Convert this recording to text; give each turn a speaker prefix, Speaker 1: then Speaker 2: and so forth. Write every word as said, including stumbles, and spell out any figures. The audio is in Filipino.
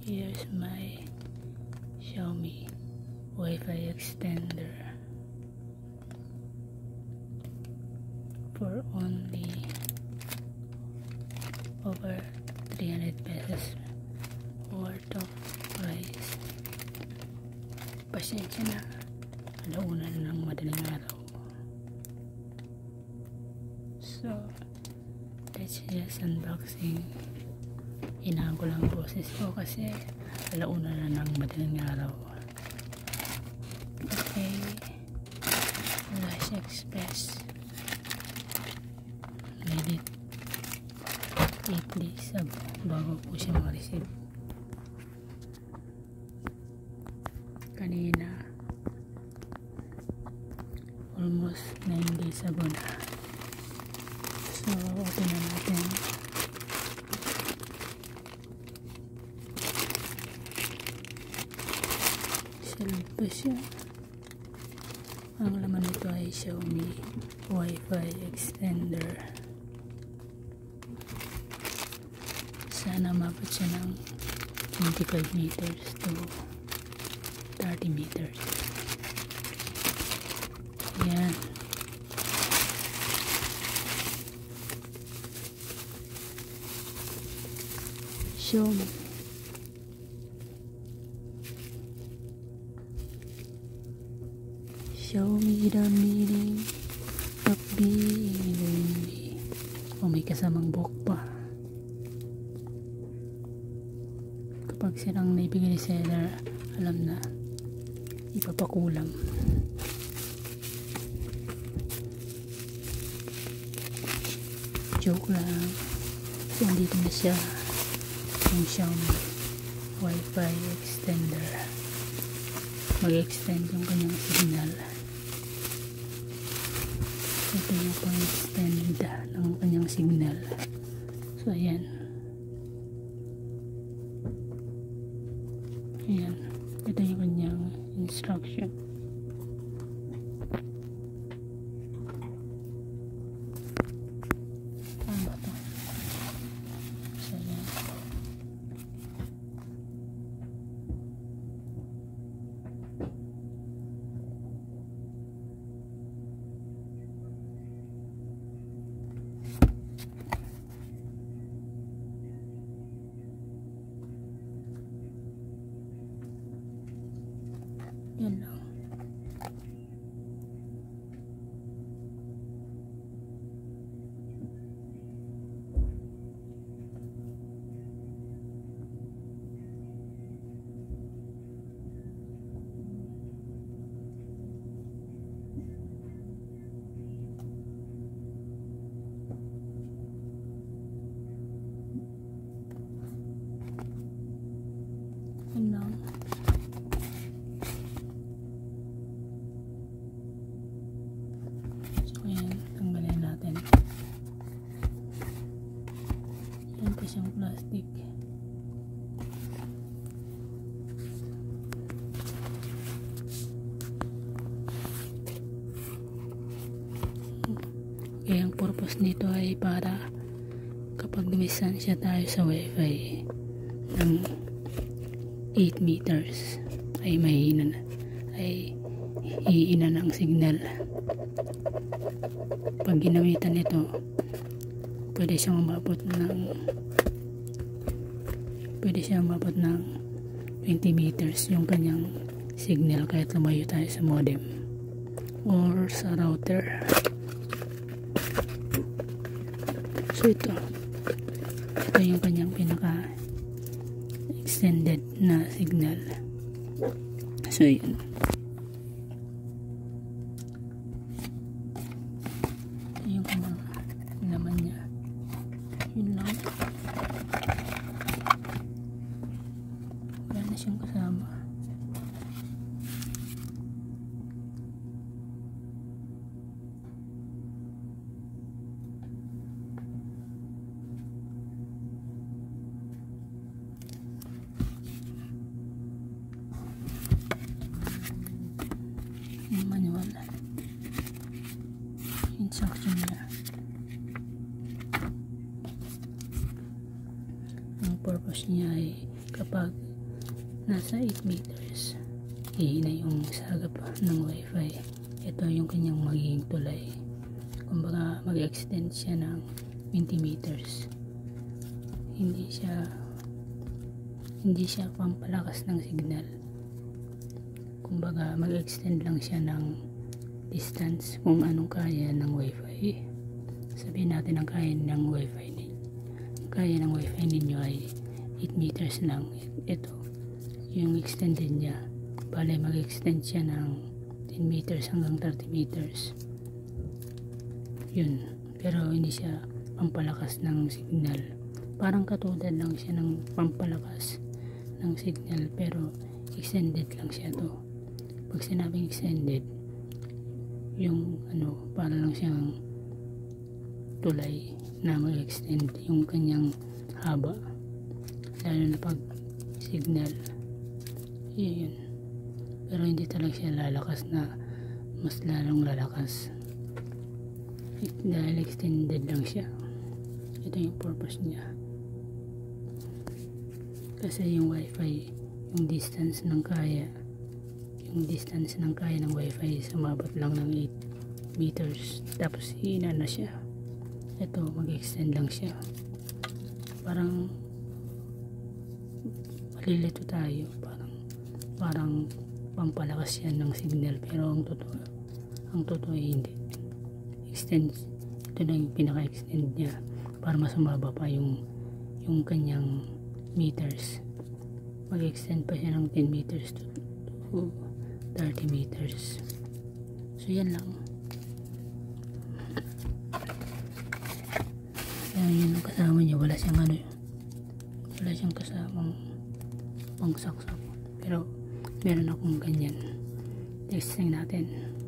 Speaker 1: Here's my Xiaomi Wi-Fi extender for only over three hundred pesos worth of price. Pasensya na, alauna na ng madaling araw. So let's just unboxing. Inahan ko lang boses ko kasi alauna na ng madaling araw. Okay, Flash Express made it eight days bago po siya ma-receive. Kanina almost nine days ago na. So open na natin. Silid pa siya. Ang laman nito ay Xiaomi Wi-Fi extender. Sana mabot siya ng twenty-five meters to thirty meters. Yan. Xiaomi. Show me the meaning of being lonely. O may kasamang book pa. Kapag silang naibigay ni seller, alam na ipapakulam. Joke lang. So andito na siya, yung Xiaomi Wi-Fi extender. Mag-extend yung kanyang signal. Ito yung pang-extend ng kanyang signal. So ayan. Ayan. Ito yung kanyang instruction. Ano ba ito? So ayan. Yan lang. Yan lang. Yan pa siyang plastic. Okay, ang purpose nito ay para kapag dumistansya tayo sa Wi-Fi ng eight meters ay mahina na, ay iina ng signal. Pag ginamitan nito, pwede siyang umabot ng pwede siyang umabot ng twenty meters yung kanyang signal kahit lumayo tayo sa modem or sa router. So ito ito yung kanyang pinaka extended na signal. So yun. Yung kanyang laman niya. Yun lang. Wala na siyang kasama. Yung manual. Instruction niya. Ang purpose niya ay kapag nasa eight meters. Ihina yung sagap ng wifi. Ito yung kanyang magiging tulay. Kumbaga mag-extend siya ng twenty meters. Hindi siya hindi siya pampalakas ng signal. Kumbaga mag-extend lang siya ng distance kung anong kaya ng wifi. Sabihin natin ang kaya ng wifi ninyo. Ang kaya ng wifi ninyo ay eight meters lang. Ito yung extended niya. Bale mag-extend siya ng ten meters hanggang thirty meters. Yun. Pero hindi siya pampalakas ng signal. Parang katulad lang siya ng pampalakas ng signal, pero extended lang siya to. Pag sinabing extended, yung ano, para lang siyang tulay na mag-extend yung kanyang haba, lalo na pag signal. Yun. Pero hindi talaga siya lalakas na mas lalong lalakas dahil extended lang siya. Ito yung purpose niya. Kasi yung wifi, yung distance ng kaya yung distance ng kaya ng wifi sumabot lang ng eight meters, tapos hina na siya. Ito mag-extend lang siya. Parang malilito tayo, parang parang pampalakas yan ng signal, pero ang totoo ang totoo ay hindi. Extend, ito na yung pinaka-extend niya para mas sumaba pa yung yung kanyang meters. Mag-extend pa siya ng ten meters to, to thirty meters. So yan lang. Yan yun ang kasama niya. Wala siyang ano, wala siyang kasamang pangsaksak. Pero meron akong ganyan. Testing natin.